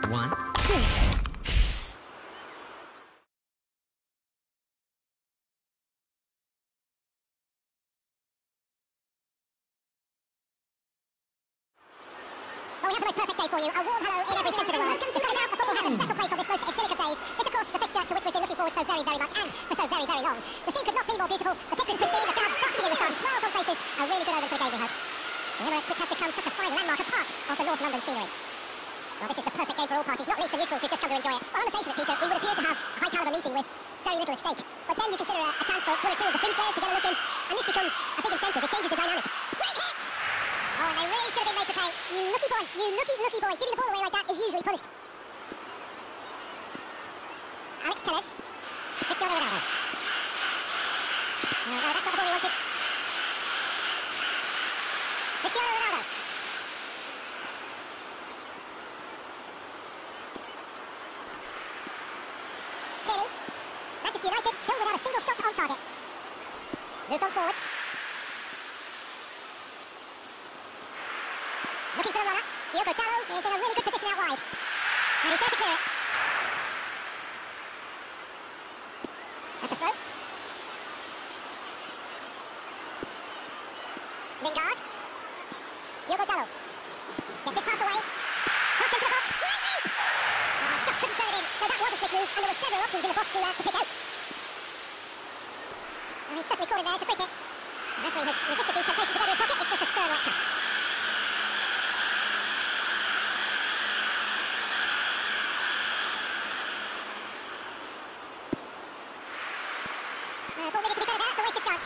1, 2. Well, we have the most perfect day for you. A warm hello in every sense of the word. To celebrate, the football has a special place on this most idyllic of days. It's, of course, the fixture to which we've been looking forward so very, very much, and for so very, very long. The scene could not be more beautiful. The pitch is pristine, the crowd basking in the sun, smiles on faces. A really good omen for the game, we hope. The Emirates, which has become such a fine landmark, a part of the North London scenery. Well, this is the perfect game for all parties, not least the neutrals who've just come to enjoy it. Well, on the face of it, Peter, we would appear to have a high-caliber meeting with very little at stake. But then you consider a chance for one or two of the fringe players to get a look in, and this becomes a big incentive. It changes the dynamic. Straight hits! Oh, and they really should have been made to pay. You lucky boy, you lucky boy. Giving the ball away like that is usually punished. Alex Telles. Cristiano Ronaldo. No, that's not the ball he wanted. Cristiano Ronaldo. Tierney. Manchester United still without a single shot on target. Moved on forwards. Looking for the runner. Diogo Dalot is in a really good position out wide. And he's there to clear it. That's a throw. Lingard. Diogo Dalot. Gets his pass away. Cross into the box. Straight lead! Oh, just couldn't throw it in. Now that was a slick move, and there were several options in the box to pick out. And he's certainly caught it there. It's a free kick. The referee has resisted the temptation to go to his pocket. It's just a stern lecture. Ball needed to be better there, it's a wasted chance.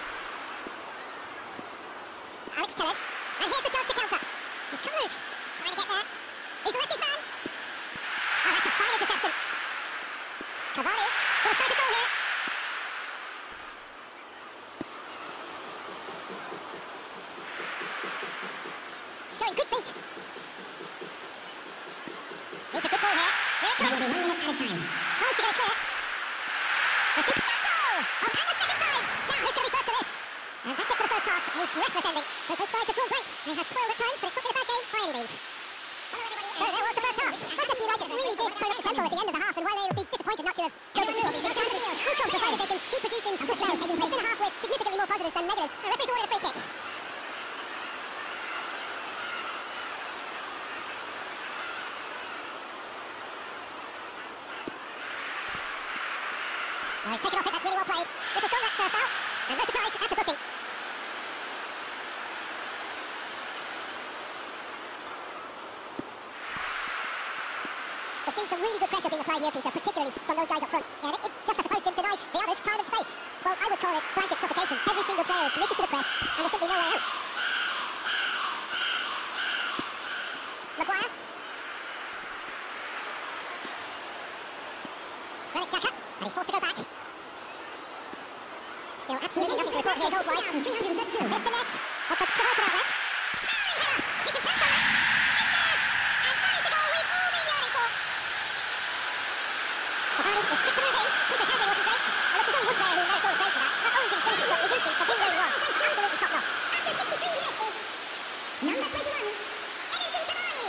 Alex Telles, and here's the chance to counter. He's come loose, trying to get there. He's left his man. Oh, that's a fine interception. Cavani with a sighted goal here. Showing good feet. Needs a good ball here. Here it comes. Tries to get it clear. The six Sancho! Oh, and the second time! Now, who's going to be first to this? And that's it for the first half. A breathless ending. So both sides have drawn blanks. They have toiled at times, but it's not been a bad game by any means. Hello, everybody. So there was the first half. Manchester United really did turn up the tempo at the end of the half, and while they'll be disappointed not to have broken through all these chances, Luton, provided they can keep producing good spells. It's been a half with significantly more positives than negatives. The referee's awarded a free kick. Oh, he's taken off it, that's really well played. This has gone, that's foul. And no surprise, that's a booking. We're seeing some really good pressure being applied here, Peter, particularly from those guys up front. And it just, I suppose, denies the others time and space. Well, I would call it blanket suffocation. Every single player is committed to the press, and there's simply no way out. Maguire. Granit Xhaka, and he's forced to go back. Still absolutely nothing to report here goals-wise. 332. With finesse, off the promoted outlet. Towering header! He can pass on that! In there! And that is the goal we've all been yearning for! Cavani was quick to move in. Keeper's handling wasn't great. And look, there's only one player who merits all the praise for that. Not only did he finish it, but his instincts for being where he was. Absolutely top-notch. After 63 minutes, number 21, Edinson Cavani!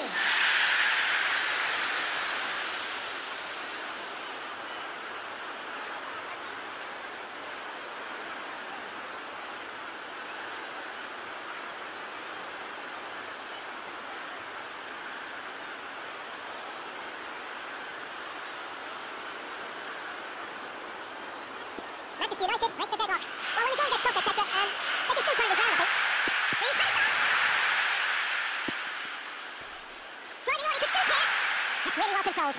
Manchester United break the deadlock. Well, when the goal gets tough, etc., they can still turn this round, I think. He's had a shot! Driving on, he could shoot here! That's really well controlled.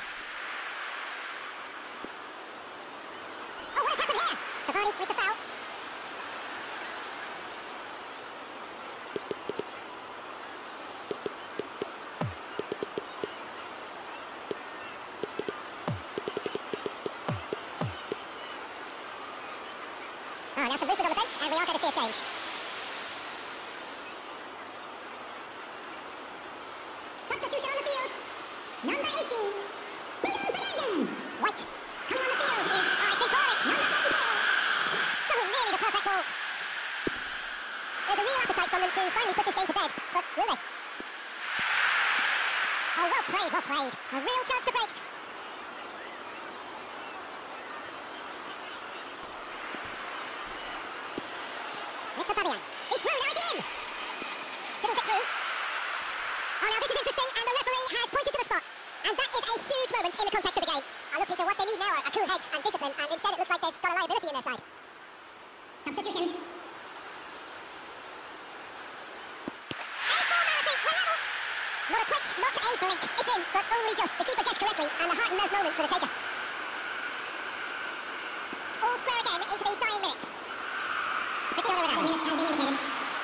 Oh, what has happened here? Cavani with the foul. Now some movement on the bench, and we are going to see a change. Substitution on the field. Number 18, Bruno Fernandes. White. Coming on the field is Ivan Perisic. Number 44. So nearly the perfect ball. There's a real appetite from them to finally put this game to bed, but will they? Oh, Oh, well played, well played. A real chance to break. It's a Babian. He's through, now he's in! Spills it through. Oh, now this is interesting, and the referee has pointed to the spot. And that is a huge moment in the context of the game. Look, Peter, what they need now are cool heads and discipline, and instead it looks like they've got a liability in their side. Substitution. A formality, we're level! Not a twitch, not a blink. It's in, but only just. The keeper guessed correctly, and the heart and mouth moment for the taker. All square again into the dying minutes. Cristiano Ronaldo. Minutes has been indicated.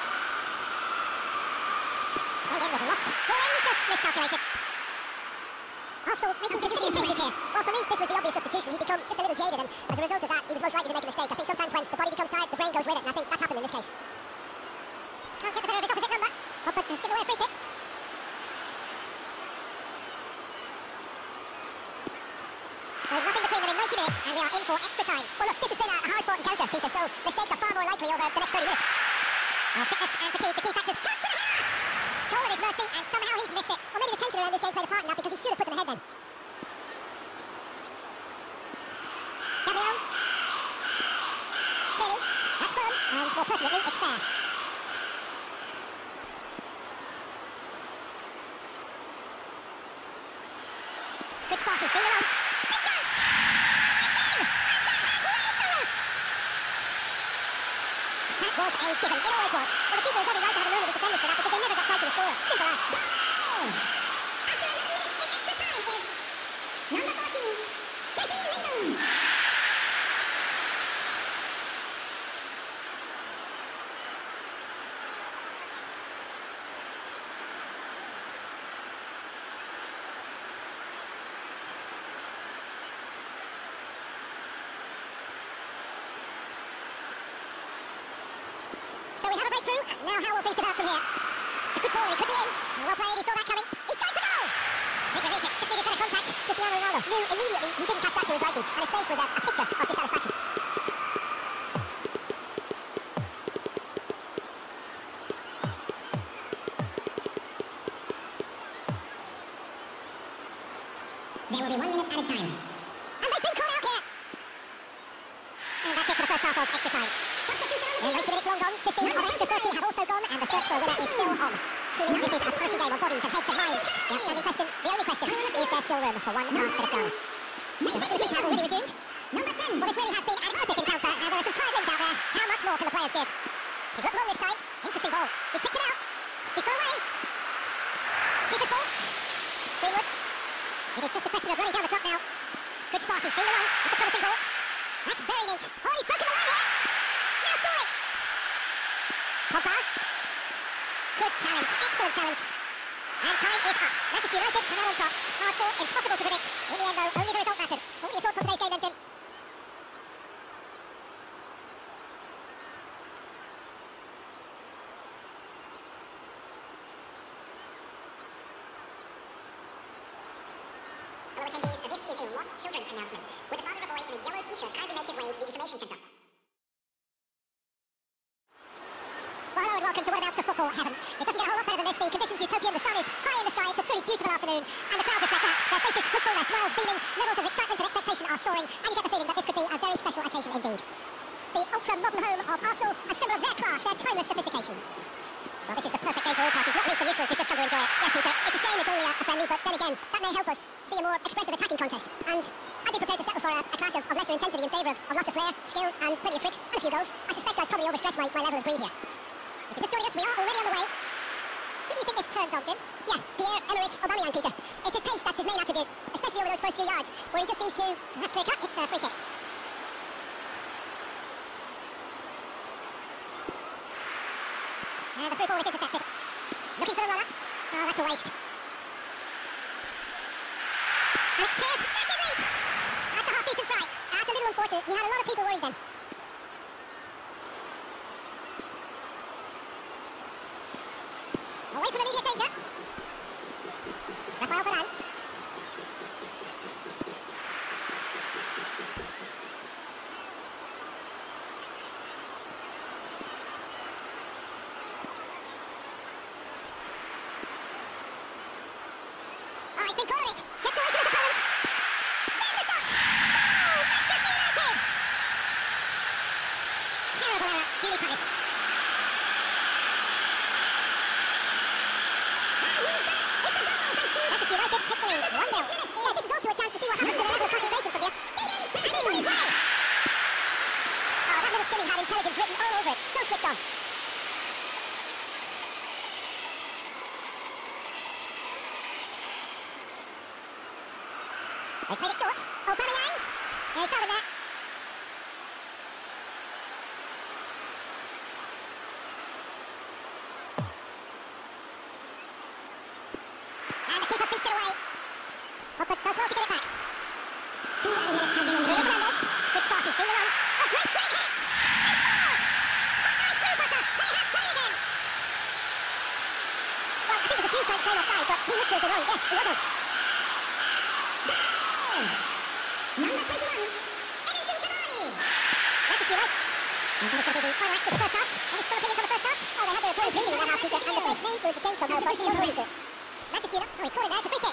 Played in with loft. Ball in, just miscalculated. Arsenal making significant changes here. Well, for me, this was the obvious substitution. He'd become just a little jaded, and as a result of that, he was most likely to make a mistake. I think sometimes when the body becomes tired, the brain goes with it, and I think that's happened in this case. Can't get the better of his opposite number. Pogba has given away a free kick. So nothing between them in 90 minutes, and we are in for extra time. Well, look, this has been a hard-fought encounter, Peter, so mistakes are far more likely over the next 30 minutes. Fitness and fatigue, the key factors. Chance for the hair! Goal at his mercy, and somehow he's missed it. Or maybe the tension around this game played a part in that, because he should have put them ahead then. Gabriel. Tierney. That's firm, and more pertinently, it's fair. Good spot, he's seen the run. Big chance! That was a given. It always was. Well, the keeper is every right to have a moment with defenders for that because they never got tight to the score. Simple as. Goal! After 11 minutes in extra time is number 14, Jesse Lingard. So we have a breakthrough. Now how will things develop from here? It's a good ball, he could be in. Well played, he saw that coming. He's going to goal! Big relief, it just needed better contact. Cristiano Ronaldo knew immediately he didn't catch that to his liking, and his face was a picture of dissatisfaction. There will be 1 minute added time. And they've been caught out here! And that's it for the first half of extra time. Well, 90 minutes long gone, 15 of extra 30 have also gone, and the search for a winner is still on. Truly, this is a clashing game of bodies and heads and minds. The outstanding question, the only question, is there still room for one last bit of drama? The hostilities have already resumed. Number 10. Well, this really has been an epic encounter, and there are some tiredlings out there. How much more can the players give? He's looked long this time. Interesting ball. He's picked it out. He's gone away. Keeper's ball. Greenwood. It is just a question of running down the clock now. Good spot, he's seen the run. It's a promising ball. That's very neat. Oh, he's broken the line here. Now saw it. Pogba. Good challenge, excellent challenge. And time is up. Manchester United come out on top. Hard fought, impossible to predict. In the end though, only the result mattered. What were your thoughts on today's game then, Jim? Hello attendees, this is a lost children's announcement. Would the father of a boy in a yellow t-shirt kindly make his way to the information centre? Well, hello and welcome to what amounts to football heaven. It doesn't get a whole lot better than this. The conditions utopian, the sun is high in the sky, it's a truly beautiful afternoon, and the crowd reflect that. Their faces hopeful, their smiles beaming, levels of excitement and expectation are soaring, and you get the feeling that this could be a very special occasion indeed. The ultra-modern home of Arsenal, a symbol of their class, their timeless sophistication. Well, this is the perfect game for all parties, not least the neutrals who've just come to enjoy it. Yes, Peter, it's a shame it's only a friendly, but then again, that may help us see a more expressive attacking contest, and I'd be prepared to settle for a clash of lesser intensity in favour of lots of flair, skill, and plenty of tricks, and a few goals. I suspect I've probably overstretched my level of greed here. If you're just joining us, we are already on the way. Who do you think this turns on, Jim? Yeah, Pierre-Emerick Aubameyang, Peter. It's his pace that's his main attribute, especially over those first few yards, where he just seems to... That's clear cut, it's a free kick. And the through ball is intercepted. Looking for the runner. Oh, that's a waste. And it's cleared massively! That's a half-decent try. That's a little unfortunate. He had a lot of people worried then. Away from immediate danger. Rafael Varane. over it. So switched on. They played it short. Aubameyang. Yeah, he's fouled him there. And the keeper beats it away. Pogba does well to get it back. 2 added minutes have been in the game. Good start, he's seen the run. A great hit! They scored! Hotline through, Potter. They have done it again. Well, I think there's a few trying to claim offside, but he looks to have been wrong. Yeah, he wasn't. Number 21, Edinson Cavani. That's just right. And that is going to be the final action of the first half. Any strong opinions on the first half? Oh, they had their opponents leading in that half, Peter, and the break name was a chainsaw now, but he don't believe it. Manchester United, oh, he's caught in there, it's a free kick.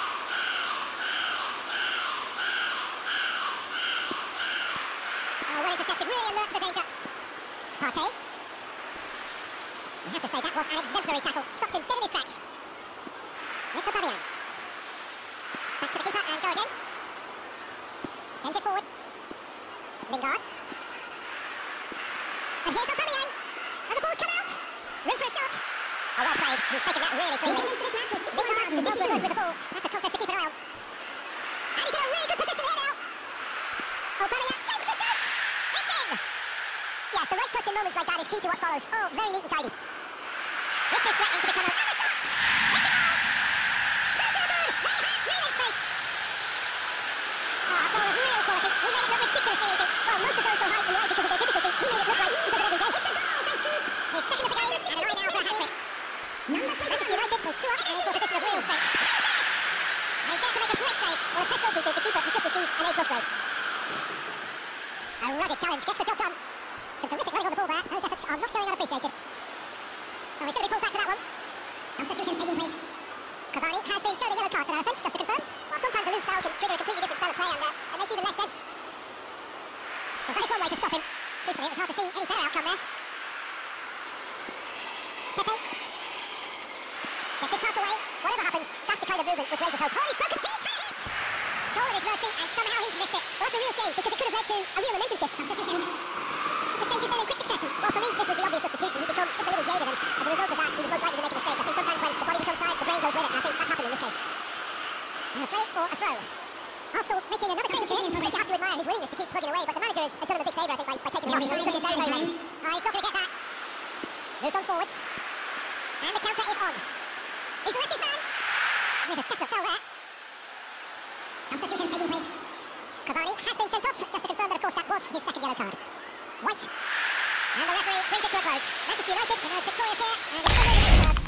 Oh, well intercepted, really alert to the danger. Partey. I have to say, that was an exemplary tackle. Stopped him dead in his tracks. It's Aubameyang. Back to the keeper and go again. Sends it forward. Lingard. And here's Aubameyang. And the ball's come out. Room for a shot. Oh, well played. He's taken that really cleanly. Lingard to Nelson with the ball. That's a contest to keep an eye on. And he's in a really good position here now. Aubameyang saves the shot. It's in. Yeah, the right touch in moments like that is key to what follows. Oh, very neat and tidy. This is threatening to become a... And the shot! It's a goal! Two to the moon! They have breathing space! Oh, a goal of real quality. He made it look ridiculously easy. Well, most of those go high and wide because of their difficulty. He made it look like easy because of everything. It's a goal, thanks to... His second of the game, and an eye now for a hat-trick. Manchester United go 2 up and into a position of real strength. And he's there to make a great save. Well, as Tesco beat it, the keeper has just received an A+ grade. A rugged challenge gets the job done. Some terrific running on the ball there. Those efforts are not going unappreciated. Oh, he's going to be called back for that one. Substitutions taking place. Cavani has been shown a yellow card for that offence, just to confirm. Well, sometimes a loose foul can trigger a completely different style of play, and it makes even less sense. Well, that is one way to stop him. Truthfully, it was hard to see any better outcome there. Pepe. Gets his pass away. Whatever happens, that's the kind of movement which raises hope. Oh, he's broken. He's hit it! Goal at his mercy, and somehow he's missed it. Well, that's a real shame, because it could have led to a real momentum shift. Substitution. The changes made in quick succession. Well, for me, this was the obvious substitution. He'd become just a little jaded, and as a result of that, he was most likely to make a mistake. I think sometimes when the body becomes tired, the brain goes with it, and I think that's happened in this case. And a play for a throw. Arsenal making another change here. You have to admire his willingness to keep plugging away, but the manager has done him a big favour, I think, by taking him off. He's looking very, very ready. He's not going to get that. Moved on forwards. And the counter is on. He's left his man. With a definite foul there. Substitution taking place. Cavani has been sent off, just to confirm that, of course, that was his second yellow card. White. And the referee brings it to a close. Manchester United emerge victorious here, and it's